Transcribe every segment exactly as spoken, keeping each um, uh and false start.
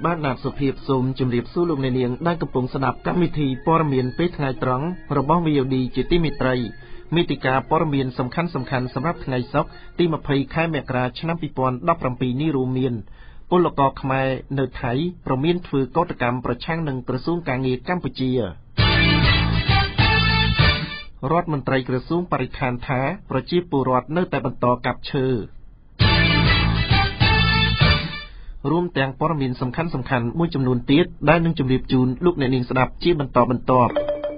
บ้านนาสุเพียบซุ่มจุ่มเรียบสู้ลูกในเนียงได้กระปุงสนับกับมิธีปรมีนไปทางตรังระบ้องวิวดีจิตติมิตรมิติกาปรมีนสำคัญสำคัญสำหรับไงซอกที่มาเพย์ค่ายแมกราชน้ำปีปอนดับรำปีนิรูเมียนปุลกอขมายเนไทยประมีนถือกฎกรรมประช่างหนึ่งกระทรวงการเงินกัมพูชีรัฐมนตรีกระทรวงปริธานท้าประชีปูรอดเนื้อแต่บรรทอกับเชอรวมแต่งปรมีนสำคัญสำคัญมุ่งจำนวนเตี้ยได้หนึ่งจำเรียบจูนลูกในนิงสดับชี้บรรทอบรรทอบ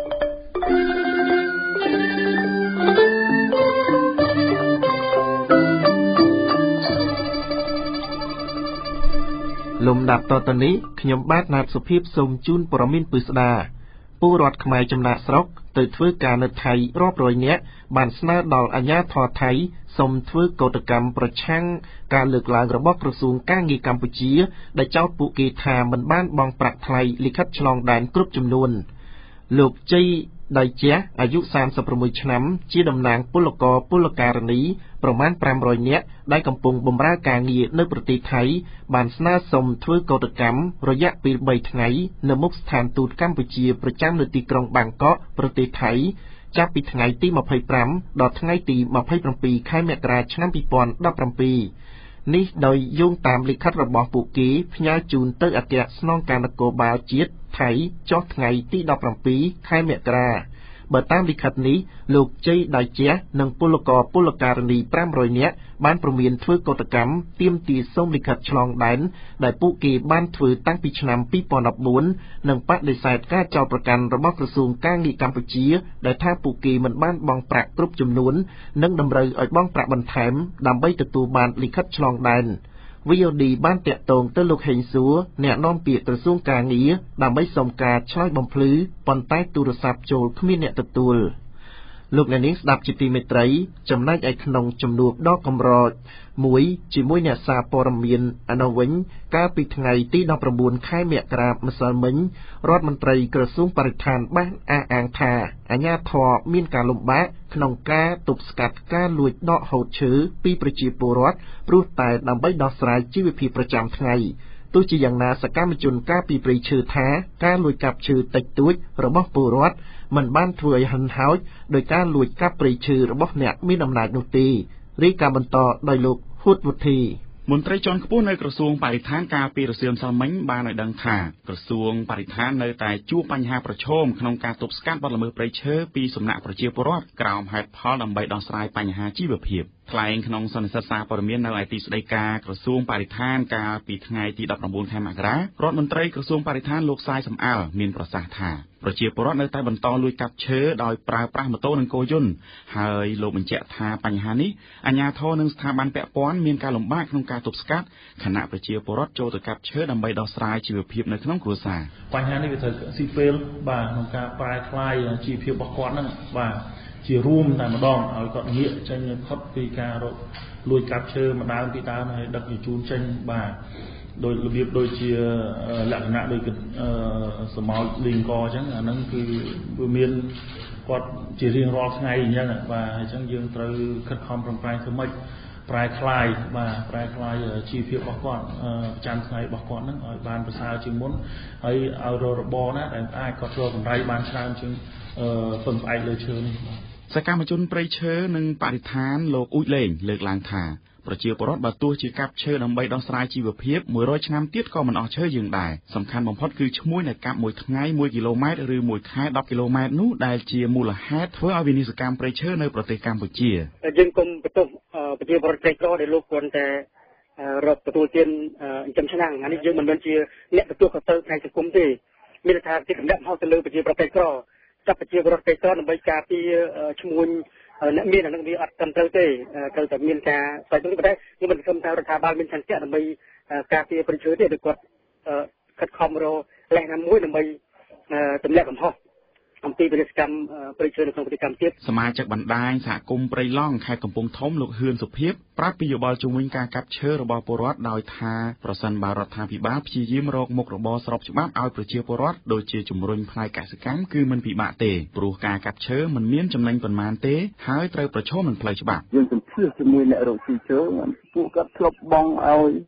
ลมดับต่อตอนนี้ขยมบ้านนาสุพีบทรงจูนปรมินปืสดาผู้รอดขมายจำนาสรกตื่นฟื้นการในไทยรอบรอยเนี้ยบานสนาดอลอัญญาทอไทยสมฟื้นกฎกรรมประชังการเลือกลายระบบกระทรวงก้างกีกัมพูชีได้เจ้าปุกีธามันบ้านบองปรักไทยลิขัดฉลองแดนกรุ๊ปจำนวนลูกจีได้เจ้าอายุสามสิบประมุชน้ำชี้ดำนางปุลกอปุลการณีประมาณปรามรอยเนี้ยได้กำปงบ่มราการเงียในประเทศไทยบานสนาสมฟื้นกฎกรรมระยะปีใบไงในมุกสถานตูดกัมพูชีประจำในตีกรองบางเกาะประเทศไทยจากปีไงตีมาพายปรำดอดไงตีมาพายปรำปีค่ายแมกราชน้ำปีปอนดับปรำปีนี่โดยยุ่งตามลิขัดระบอบปุกีพญาจูนเตอร์อาเกะสนองการโกบาจีดไทยจอดไงตีดับปรำปีค่ายแมกราเบอร์ตามลิขัดนี้ลูกใจได้เจ้าหนังปุลกอปุลการณีปรำรอยเนี้ยบ้านประเมียนฟื้นกฎกรรมเตรียมตีส้มลิขัดฉลองแดนได้ปุกีบ้านฟื้นตั้งปีชนามปีปอนดับบุญหนังปัดได้ใส่ก้าเจ้าประกันระบบกระทรวงก้างกีกัมพูชีได้ท่าปุกีมันบ้านบองปรักกรุ๊ปจำนวนนังดำเริงไอ้บ้องปรักบันแถมดำใบตะตูบานลิขัดฉลองแดนวิโอดีบ้านเตะตรงเตลูกเฮงซัวแนะน้อมเปียกระทรวงการเงียดำใบสมการช่วยบำพลือปอนใต้ตูรศัพท์โจลขมิ้นเนตตูลลูกในนี้สดับจิตติเมตรัยจำนายไอขนงจำนวนดอกกำรอดมวยจิมวยเนซาปรมีนอนาวินก้าปีไงที่ดอกประบุนค่ายเมียกราบมาสามิงรอดมนตรีกระทรวงปริธานบ้านอาอ่างทาอัญญาทอมีนการลมบ้าขนงก้าตุบสกัดก้าลุยดอกโหดชื้อปีประจีปูรอดปรุแต่นำใบดอกสลายชีวิพีประจำไงตู้จีอย่างนาสก้ามจุนก้าปีปรีชื่อแท้ก้าลุยกับชื่อติดตุ้ยระบบปูรอดมันบ้านถวยหันเท้าโดยการลุยกับปรีชื่อระบบเนี่ยมีนำนายนุตีรีการบรรทอโดยลูกพูดวุฒิมนตรีจอนขบุนในกระทรวงปริธานการปีระเสียมสามัญบานในดังข่ากระทรวงปริธานในแต่จูปัญหาประชมขนมการตบสกัดบอลมือปรีเชอปีสำนักประเจียปรอดกล่าวหายพอลำใบดองสลายปัญหาจีบเพียบคลายขนมสนสษาปรมีนในไอติสไดกากระทรวงปริธานการปีไงตีดับรำบุญไทยมากระรัฐมนตรีกระทรวงปริธานโลกทรายสำอางมีนประสาทาประเจียปรอดในใต้บรรทอลุยกับเชื้อโดยปลายปลามาโต้หนึ่งโกยุนหายโลมันเจาะทาปัญหานี้อัญญาโทหนึ่งสถาบันแปะป้อนมีการลงบ้านขนมการตบสกัดขณะประเจียปรอดโจตกับเชื้อดำใบดอกสลายจีบเพียบในขนมครัวซาปัญหานี้ก็คือซีเฟลบ่าขนมการปลายคลายจีบเพียบบกอนนั่นบ่าจีรูมแต่มาดองเอาก็เงี้ยเช่นพัดปีการลุยกับเชื้อมาดามปีตาในดักอยู่จูนเช่นบ่าโดยระเบียบโดยเชียหลักหน้าโดยสมอลลิงกอจังนั่นคือเมียนกอดจีเรียงรอไงอย่างเงี้ยว่าจังยืนตรึคัดคอมปลายคือไม่ปลายคลายมาปลายคลายชีเพียบบกอนจันทร์ไงบกอนนั่นบานภาษาจึงมุนไอเอาโรบอนะแต่ไอ้ก็ตัวของไรบานชาจึงphần phải lời chơi này. สกามจุนปริเชอหนึ่งปฏิฐานโลกอุ้ยเล่งเลิกลางทาประเจียวปรอดบาตัวจีกับเชอดำใบดองสลายจีบเพียบมวยร้อยชนามเตี้ยก็มันออกเชอยืนได้สำคัญบ่มพอดคือช่วยในกับมวยทั้งไงมวยกิโลเมตรหรือมวยค่ายดับกิโลเมตรนู้ได้เจียมูลฮัทเพื่อเอาวินิสกรรมปริเชอในประเทศกัมพูชียึงกลมประตูประเจียวปรอดใจก็ได้ลูกคนแต่รถประตูเตียนจำชนะอันนี้ยึงมันเป็นเจียเนี่ยประตูเขาเติมในสังคมที่มีทางที่กำลังเข้าตะลือประเจียวปรอดใจก็จับประเจียวปรอดใจก็นำใบกาที่ชมวยนักมีนักมีอัดกันเท่าเต้เกิดจากมีการใส่ตรงนี้ไปได้นี่มันคำทางรัฐบาลเป็นชั้นเจ้าหนึ่งใบการที่ประชุมที่ได้กดคัดคอมโรแหล่งน้ำมุ้ยหนึ่งใบจำแนกของพ่อทำตีเป็นกิจกรรมประชุมในกรรมเทียบสมาชิกบรรดาสากลปริล่องใครกำปงท้อมลูกเฮือนสุเพียบปราบปีอยู่บอลจุงวิงการกับเชื้อระบอบปรอดดอยทาประสันบารธาพิบาพชียิ้มโรคมกระบอสรบฉบับเอาประเชียปรอดโดยเชียจุ่มรุนพลายกะสกัมคือมันผีบาเตปลูกการกับเชื้อมันเมี้ยนจำแรงประมาณเตหายเตยประโชมันพลายฉบับยังเป็นเชื่อจมูกในโรคเชื้อมันพวกกับทบบ้องเอา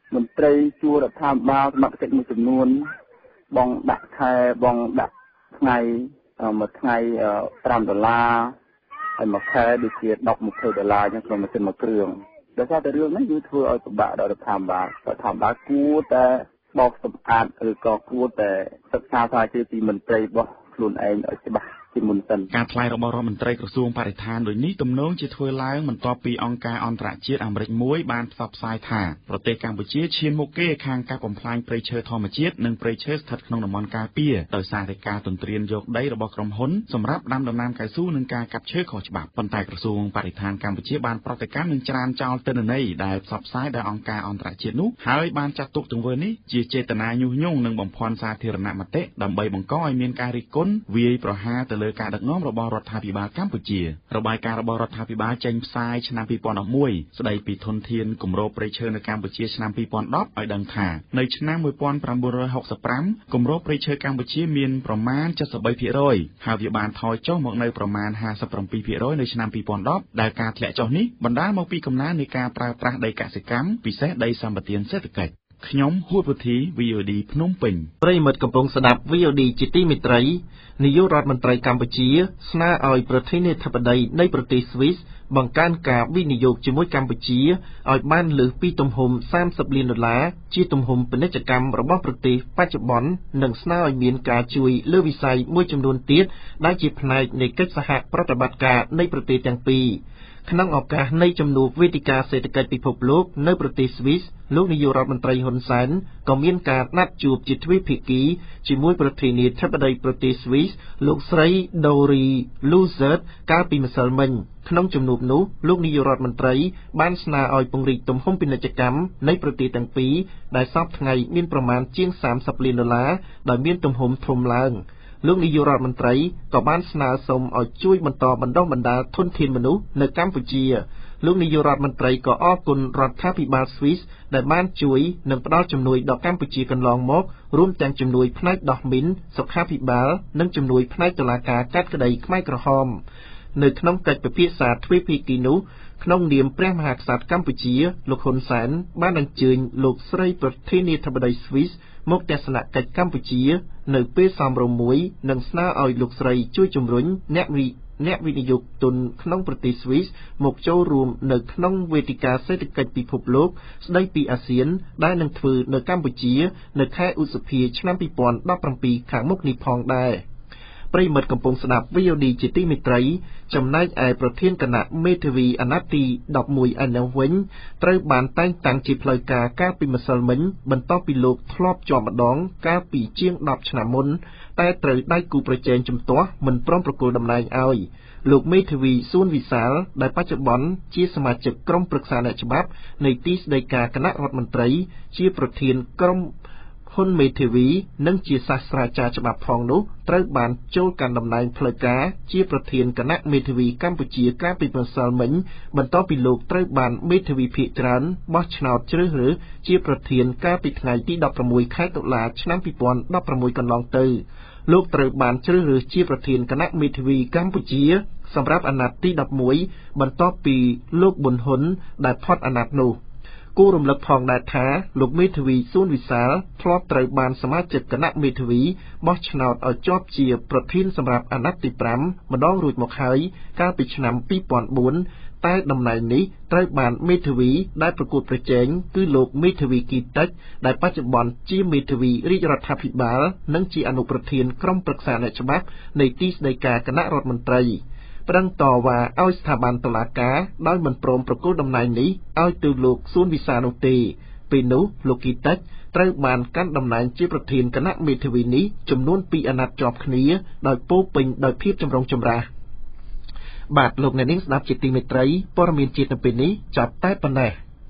មន្ត្រីជួររដ្ឋាភិបាលសមត្ថកិច្ចមួយចំនួនបងដាក់ខែបងដាក់ថ្ងៃមួយថ្ងៃfiveដុល្លារហើយមួយខែដូចជាten twentyដុល្លារអញ្ចឹងក្នុងម៉ាស៊ីនមួយគ្រឿងដោយសារតែរឿងនេះវាធ្វើឲ្យពិបាកដល់រដ្ឋាភិបាលរដ្ឋាភិបាលគួរតែបោកសម្អាតឬក៏គួរតែសិក្សាស្រាវជ្រាវពីមន្ត្រីរបស់ខ្លួនឯងឲ្យច្បាស់ជាមុនសិនការថ្លែងរបស់រដ្ឋមន្ត្រីក្រសួងបរិស្ថានដូចនេះទំនងជាធ្វើឡើងបន្ទាប់ពីអង្គការអន្តរជាតិអាមេរិកមួយបានផ្សព្វផ្សាយថាប្រទេសកម្ពុជាឈានមុខគេខាងការបំផ្លាញព្រៃឈើធម្មជាតិនិងព្រៃឈើស្ថិតក្នុងតំបន់ការពារដោយសារតែការទន្ទ្រានយកដីរបស់ក្រុមហ៊ុនសម្រាប់ដាំដំណាំកៅស៊ូនិងការកាប់ឈើខុសច្បាប់ប៉ុន្តែក្រសួងបរិស្ថានកម្ពុជាបានប្រតិកម្មនឹងច្រានចោលទិន្នន័យដែលផ្សព្វផ្សាយដោយអង្គការអន្តរជាតិនោះហើយបានចាត់ទុកទង្វើនេះជាចេតនាញុះញង់និងបំភាន់សាធារណមតិដើម្បីបង្កឲ្យមានការរិះគន់វាយប្រហារទៅលើការដឹកនាំរបស់រដ្ឋាភិបាលកម្ពុជារបាយការណ៍របស់រដ្ឋាភិបាលចេញផ្សាយឆ្នាំtwo thousand elevenស្ដីពីធនធានគម្របព្រៃឈើនៅកម្ពុជាឆ្នាំtwo thousand tenឲ្យដឹងថានៅឆ្នាំnineteen sixty-fiveគម្របព្រៃឈើកម្ពុជាមានប្រមាណseventy-three percentហើយវាបានថយចុះមកនៅប្រមាណfifty-seven percentនៅឆ្នាំtwo thousand tenដែលការធ្លាក់ចុះនេះបណ្ដាលមកពីកំណើននៃការប្រើប្រាស់ដីកសិកម្មពិសេសដីសម្បត្តិសេដ្ឋកិច្ចខ្ញុំហួតពុធី V O D ភ្នំពេញប្រិយមិត្តកំពុងស្ដាប់ V O D ជាទីមេត្រីនាយករដ្ឋមន្ត្រីកម្ពុជាស្នើឲ្យប្រធានាធិបតីនៃប្រទេសស្វីសបង្កើនការវិនិយោគជាមួយកម្ពុជាឲ្យបានលើសពីទំហំthirtyលានដុល្លារជាទំហំពាណិជ្ជកម្មរបស់ប្រទេសបច្ចុប្បន្ននិងស្នើឲ្យមានការជួយលើវិស័យមួយចំនួនទៀតដែលជាផ្នែកនៃកិច្ចសហប្រតិបត្តិការនៃប្រទេសទាំងពីរក្នុងឱកាសនៃជំនួបវេទិកាសេដ្ឋកិច្ចពិភពលោកនៅប្រទេសស្វីសលោកនាយករដ្ឋមន្ត្រីហ៊ុនសែនក៏មានការណាត់ជួបជាទ្វេភាគីជាមួយប្រធានាធិបតីប្រទេសស្វីសលោកស្រី Dori Luzert កាលពីម្សិលមិញក្នុងជំនួបនោះលោកនាយករដ្ឋមន្ត្រីបានស្នើឲ្យពង្រីកទំហំពាណិជ្ជកម្មនៃប្រទេសទាំងពីរដែលសពថ្ងៃមានប្រមាណជាងthirtyលានដុល្លារដោយមានទំហំធំឡើងលោកនាយករដ្ឋមន្ត្រីក៏បានស្នើសុំឲ្យជួយបន្តបណ្ដុះបណ្ដាលធនធានមនុស្សនៅកម្ពុជាលោកនាយករដ្ឋមន្ត្រីក៏អរគុណរដ្ឋាភិបាលស្វីសដែលបានជួយនិងផ្ដល់ជំនួយដល់កម្ពុជាកន្លងមករួមទាំងជំនួយផ្នែកដោះមីនសុខាភិបាលនិងជំនួយផ្នែកតុលាការកាត់ក្តីខ្មែរក្រហមនៅក្នុងកិច្ចពិភាក្សាទ្វេភាគីនោះក្នុងនាមព្រះមហាក្សត្រកម្ពុជាលោកហ៊ុនសែនបានអញ្ជើញលោកស្រីប្រធានាធិបតីស្វីសមកទស្សនកិច្ចកម្ពុជានៅពេលសមរម្យមួយនិងស្នើឲ្យលោកស្រីជួយជំរុញអ្នកវិអ្នកវិនិយោគទុនក្នុងប្រទេសស្វីសមកចូលរួមនៅក្នុងវេទិកាសេដ្ឋកិច្ចពិភពលោកស្ដីពីអាស៊ានដែលនឹងធ្វើនៅកម្ពុជានៅខែឧសភាឆ្នាំtwo thousand seventeenខាងមុខនេះផងដែរប្រិយមិត្តកំពុងស្ដាប់ V O D ជាទីមេត្រីចំណែកឯប្រធានគណៈមេធាវីអាណត្តិទីelevenឯនោះវិញត្រូវបានតែងតាំងជាផ្លូវការកាលពីម្សិលមិញបន្ទាប់ពីលោកធ្លាប់ជាប់ម្ដងកាលពីជាងtenឆ្នាំមុនតែត្រូវដៃគូប្រជែងជំទាស់មិនព្រមប្រគល់តំណែងឲ្យលោកមេធាវីសួនវិសាលដែលបច្ចុប្បន្នជាសមាជិកក្រុមប្រឹក្សាអ្នកច្បាប់នៃទីស្តីការគណៈរដ្ឋមន្ត្រីជាប្រធានក្រុមហ៊ុនមេធាវីនិងជាសាស្ត្រាចារ្យច្បាប់ផងនោះត្រូវបានចូលកាន់តំណែងផ្លូវការជាប្រធានគណៈមេធាវីកម្ពុជាកាលពីម្សិលមិញបន្ទាប់ពីលោកត្រូវបានមេធាវីភាគច្រើនបោះឆ្នោតជ្រើសរើសជាប្រធានកាលពីថ្ងៃទីsixteenខែតុលាឆ្នាំtwo thousand sixteenកន្លងទៅលោកត្រូវបានជ្រើសរើសជាប្រធានគណៈមេធាវីកម្ពុជាសម្រាប់អាណត្តិទីelevenបន្ទាប់ពីលោកប៊ុនហ៊ុនដែលផុតអាណត្តិនោះគួររំលឹកផងដែរថាលោកមេធាវីសួនវិសាលធ្លាប់ត្រូវបានសមាជិកគណៈមេធាវីបោះឆ្នោតឲ្យជាប់ជាប្រធានសម្រាប់អាណត្តិទីfiveម្ដងរួចមកហើយកាលពីឆ្នាំtwo thousand fourតែតំណែងនេះត្រូវបានមេធាវីដែលប្រកួតប្រជែងគឺលោកមេធាវីគីតិចដែលបច្ចុប្បន្នជាមេធាវីរាជរដ្ឋាភិបាលនិងជាអនុប្រធានក្រុមប្រឹក្សាអ្នកច្បាប់នៃទីស្តីការគណៈរដ្ឋមន្ត្រីប្រឹងតវ៉ាឲ្យស្ថាប័នតុលាការដោយមិនព្រមប្រគល់តំណែងនេះឲ្យទៅលោកសួនវិសាលនោះទេពេលនោះលោកគីតិចត្រូវបានកាន់តំណែងជាប្រធានគណៈមេធាវីនេះចំនួនtwoអាណត្តិជាប់គ្នាដោយពោពេញដោយភាពចម្រុងចម្រាសបាទលោកអ្នកនាងស្ដាប់ជាទីមេត្រីព័ត៌មានជាតិនៅពេលនេះចាប់តែប៉ុណ្ណេះ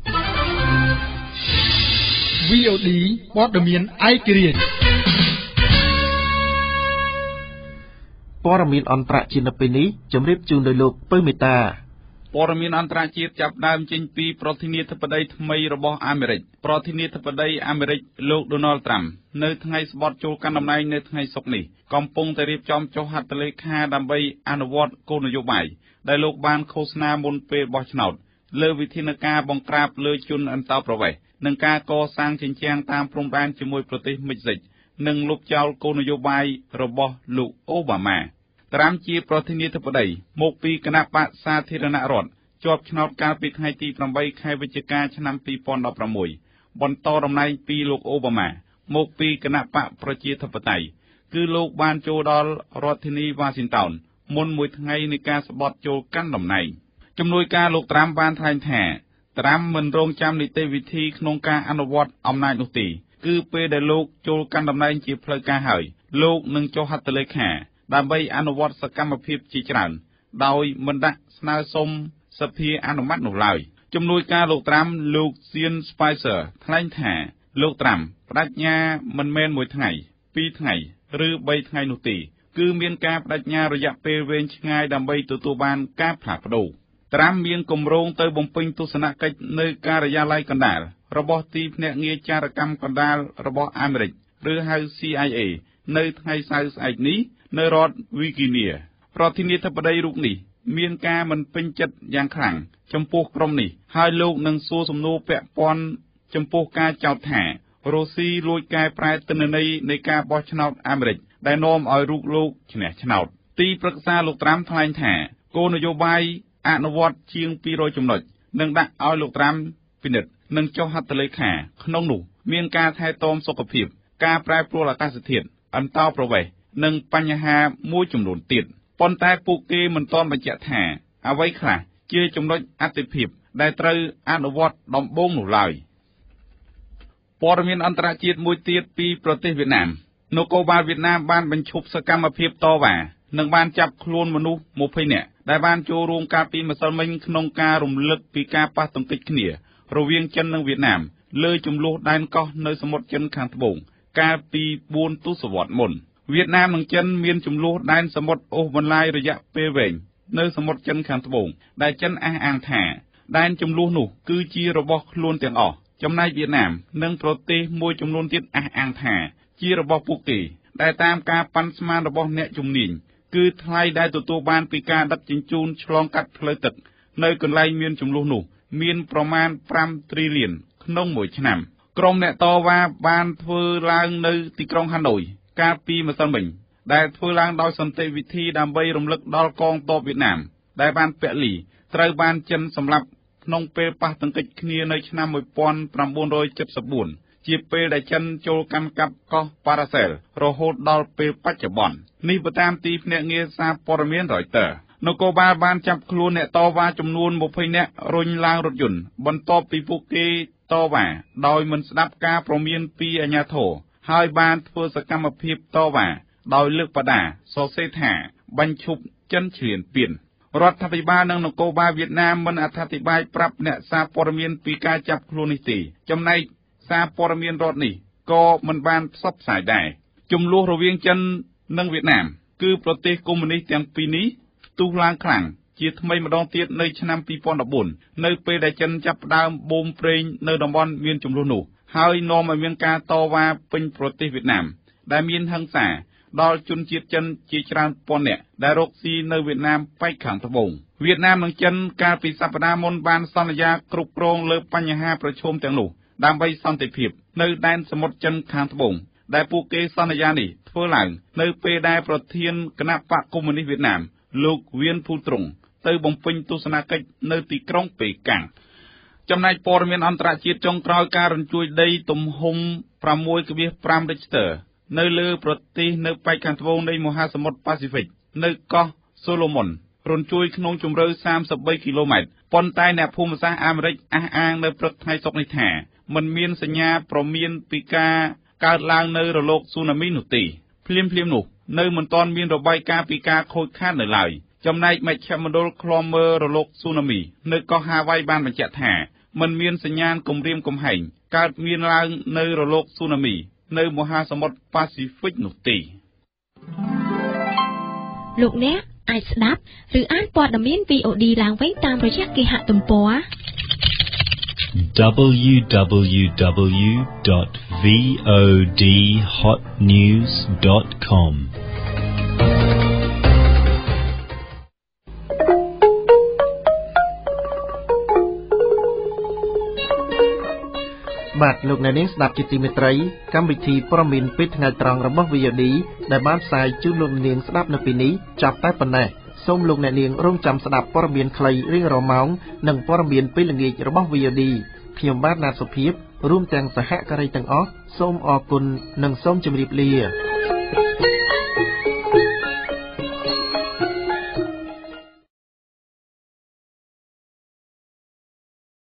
V O D ព័ត៌មានឯករាជ្យព័ត៌មានអន្តរជាតិនៅពេលនេះជម្រាបជូនដោយលោកពៅមេតាព័ត៌មានអន្តរជាតិចាប់ដើមចេញពីប្រធានាធិបតីថ្មីរបស់អាមេរិកប្រធានាធិបតីអាមេរិកលោក Donald Trump នៅថ្ងៃស្បត់ចូលកាន់តំណែងនៅថ្ងៃសុក្រនេះកំពុងតែរៀបចំចុះហត្ថលេខាដើម្បីអនុវត្តគោលនយោបាយដែលលោកបានឃោសនាមុនពេលបោះឆ្នោតលើវិធានការបង្ក្រាបលើជនអន្តោប្រវេសន៍នឹងការកសាងជញ្ជាំងតាមព្រំដែនជាមួយប្រទេសមិចស៊ិកនិងលុបចោលគោលនយោបាយរបស់លោកអូបាម៉ាត្រាំជាប្រធានាធិបតីមកពីគណៈបក្សសាធារណរដ្ឋជាប់ឆ្នោតកាលពីថ្ងៃទីប្រាំបីខែវិច្ឆិកាឆ្នាំពីរពាន់ដប់ប្រាំមួយបន្តតំណែងពីលោកអូបាម៉ាមកពីគណៈបក្សប្រជាធិបតេយ្យគឺលោកបានចូលដល់រដ្ឋធានីវ៉ាស៊ីនតោនមុនមួយថ្ងៃនៃការស្បត់ចូលកាន់តំណែងជំនួយការលោកត្រាំបានថ្លែងថាត្រាំមិនរងចាំនីតិវិធីក្នុងការអនុវត្តអំណាចនោះទេគឺពេលដែលលោកចូលកាន់តំណែងជាផ្លូវការហើយលោកនឹងចុះហត្ថលេខាដើម្បីអនុវត្តសកម្មភាពជាច្រើនដោយមិនដាក់ស្នើសុំសភាអនុម័តនោះឡើយជំនួយការលោកត្រាំលោកសៀនស្ប៉ៃសឺថ្លែងថាលោកត្រាំបដិញ្ញាមិនមែនមួយថ្ងៃពីរថ្ងៃឬបីថ្ងៃនោះទេគឺមានការបដិញ្ញារយៈពេលវែងឆ្ងាយដើម្បីទទួលបានការផ្លាស់ប្ដូរត្រាំមានគម្រោងទៅបំពេញទស្សនកិច្ចនៅការិយាល័យកណ្ដាលរបស់ទីភ្នាក់ងារចារកម្មកណ្ដាលរបស់អាមេរិកឬហៅ C I A នៅថ្ងៃសៅរ៍ស្អែកនេះនៅរដ្ឋវីជីនីប្រធានាធិបតីរូបនេះមានការមិនពេញចិត្តយ៉ាងខ្លាំងចំពោះក្រុមនេះហើយលោកនឹងសួរសំណួរពាក់ព័ន្ធចំពោះការចោទថារុស្ស៊ីលួចកែប្រែទិន្នន័យនៃការបោះឆ្នោតអាមេរិកដែលនាំឲ្យរូបលោកឈ្នះឆ្នោតទីប្រឹក្សាលោកត្រាំថ្លែងថាគោលនយោបាយអនុវត្តជាងពីររយចំណុចនឹងដាក់ឲ្យលោកត្រាំពិនិត្យនិងចុះហត្ថលេខាក្នុងនោះមានការថែទាំសុខភាពការប្រែប្រួលអាកាសធាតុអន្តោប្រវេសន៍និងបញ្ហាមួយចំនួនទៀតប៉ុន្តែពួកគេមិនទាន់បញ្ជាក់ថាអ្វីខ្លះជាចំណុចអតិភិបដែលត្រូវអនុវត្តដំបូងនោះឡើយព័ត៌មានអន្តរជាតិមួយទៀតពីប្រទេសវៀតណាមនគរបាលវៀតណាមបានបញ្ឈប់សកម្មភាពតវ៉ានិងបានចាប់ខ្លួនមនុស្សยี่สิบនាក់ដែលបានចូលរួមកាលពីម្សិលមិញក្នុងការរំលឹកពីការប៉ះទង្គិចគ្នារវាងចិននិងវៀតណាមលើជម្លោះដែនកោះនៅសមុទ្រចិនខាងត្បូងកាលពីបួនទសវត្សរ៍មុនវៀតណាមនិងចិនមានជម្លោះដែនសមុទ្រអូសបន្លាយរយៈពេលវែងនៅសមុទ្រចិនខាងត្បូងដែលចិនអះអាងថាដែនជម្លោះនោះគឺជារបស់ខ្លួនទាំងអស់ចំណែកវៀតណាមនិងប្រទេសមួយចំនួនទៀតអះអាងថាជារបស់ពួកគេដែលតាមការប៉ាន់ស្មានរបស់អ្នកជំនាញគឺថ្លៃដែលទទួលបានពីការដឹកជញ្ជូនឆ្លងកាត់ផ្លូវទឹកនៅកន្លែងមានជម្លោះនោះមានប្រមាណប្រាំទ្រីលានក្នុងមួយឆ្នាំក្រុមអ្នកតវ៉ាបានធ្វើឡើងនៅទីក្រុងហាណូយកាលពីម្សិលមិញដែលធ្វើឡើងដោយសន្តិវិធីដើម្បីរំលឹកដល់កងទ័ពវៀតណាមដែលបានពលីត្រូវបានចិនសម្លាប់ក្នុងពេលប៉ះទង្គិចគ្នានៅឆ្នាំmột nghìn chín trăm七十四ជាពេលដែលចិនចូលកាន់កាប់កោះប៉ារ៉ាសែលរហូតដល់ពេលបច្ចុប្បន្ននេះបើតាមទីភ្នាក់ងារសារព័ត៌មាន Reuters នគរបាលបានចាប់ខ្លួនអ្នកតវ៉ាចំនួនยี่สิบនាក់រុញឡើងរថយន្តបន្ទាប់ពីពួកគេតវ៉ាដោយមិនស្ដាប់ការព្រមានពីអាជ្ញាធរហើយបានធ្វើសកម្មភាពតវ៉ាដោយលើកបដាសរសេរថាបញ្ឈប់ចិនឈ្លានពានរដ្ឋាភិបាលនិងនគរបាលវៀតណាមមិនអធិប្បាយប្រាប់អ្នកសារព័ត៌មានពីការចាប់ខ្លួននេះទេចំណែកសារព័ត៌មានរដ្ឋនេះក៏មិនបានផ្សព្វផ្សាយដែរជម្លោះរវាងចិននិងវៀតណាមគឺប្រទេសកុម្មុយនីសទាំងពីរនេះផ្ទុះឡើងខ្លាំងជាថ្មីម្ដងទៀតនៅឆ្នាំពីរពាន់ដប់បួននៅពេលដែលចិនចាប់ផ្ដើមបូមប្រេងនៅតំបន់មានជម្លោះនោះហើយនាំឲ្យមានការតវ៉ាពេញប្រទេសវៀតណាមដែលមានហិង្សាដល់ជនជាតិចិនជាច្រើនពាន់នាក់ដែលរកស៊ីនៅវៀតណាមប៉ែកខាងត្បូងវៀតណាមនិងចិនកាលពីសប្តាហ៍មុនបានសន្យាគ្រប់គ្រងលើបញ្ហាប្រឈមទាំងនោះដើម្បីសន្តិភាពនៅដែនសមុទ្រចិនខាងត្បូងដែលពួកគេសន្យានេះធ្វើឡើងនៅពេលដែលប្រធានគណៈបកកុម្មុយនីសវៀតណាមលោកវៀនភូត្រង់ទៅបំពេញទស្សនកិច្ចនៅទីក្រុងប៉េកាំងចំណែកព័ត៌មានអន្តរជាតិចុងក្រោយការរញ្ជួយដីទំហំប្រាំមួយភាគប្រាំ Richter នៅលើប្រទេសនៅប៉ែកខាងត្បូងនៃមហាសមុទ្រប៉ាស៊ីហ្វិកនៅកោះសូឡូមុនរញ្ជួយក្នុងជម្រៅសាមសិបបីគីឡូម៉ែត្រប៉ុន្តែអ្នកភូមិសាស្ត្រអាមេរិកអះអាងនៅព្រឹកថ្ងៃសុក្រនេះថាមិនមានសញ្ញាព្រមានពីការកើតឡើងនៅរលកស៊ូណាមីនោះទេភ្លាមៗនោះនៅមិនទាន់មានរបាយការណ៍ពីការខូចខាតនៅឡើយចំណែកមជ្ឈមណ្ឌលឃ្លាំមើលរលកស៊ូណាមីនៅកោះហាវ៉ៃបានបញ្ជាក់ថាមិនមានសញ្ញាគំរាមកំហែងកើតមានឡើងនៅរលកស៊ូណាមីនៅមហាសមុទ្រប៉ាស៊ីហ្វិកនោះទេលោកអ្នកអាចស្ដាប់ឬអានព័ត៌មាន V O D ឡើងវិញតាមរយៈគេហទំព័រ double-u double-u double-u dot v o d hot news dot com បាទលោកអ្នកនាងស្ដាប់ជាទីមេត្រីកម្មវិធីព័ត៌មានពេលថ្ងៃត្រង់របស់ វី អូ ឌី ដែលបានផ្សាយជូនលោកអ្នកនាងស្ដាប់នៅពេលនេះចាប់តែប៉ុណ្ណេះសូមលោកអ្នកនាងរងចាំស្ដាប់ព័ត៌មានខ្លីរៀងរាល់ម៉ោងនិងព័ត៌មានពេលល្ងាចរបស់ វី អូ ឌី ខ្ញុំបាទណាតសុភាពរួមទាំងសហការីទាំងអស់សូមអរគុណនិងសូមជម្រាបលា